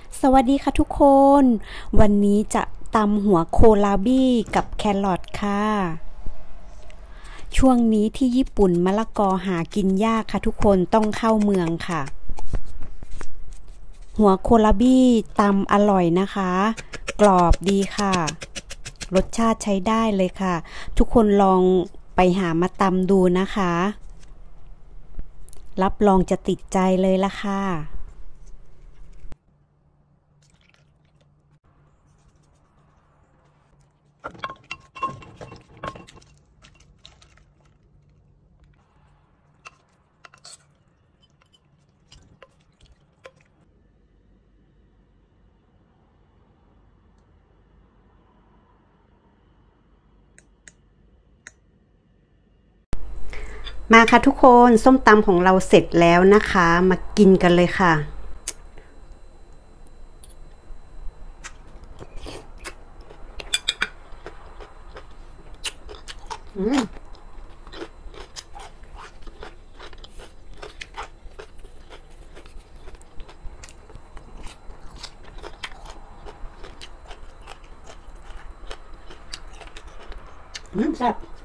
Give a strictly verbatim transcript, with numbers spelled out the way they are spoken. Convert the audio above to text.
สวัสดีค่ะทุกคน วันนี้จะตำหัวโคลาบี้กับแครอทค่ะช่วงนี้ที่ญี่ปุ่นมะละกอหากินยากค่ะทุกคนต้องเข้าเมืองค่ะหัวโคลาบี้ตำอร่อยนะคะกรอบดีค่ะรสชาติใช้ได้เลยค่ะทุกคนลองไปหามาตำดูนะคะรับรองจะติดใจเลยละค่ะมาค่ะทุกคนส้มตำของเราเสร็จแล้วนะคะมากินกันเลยค่ะอืมอืมแซ่บ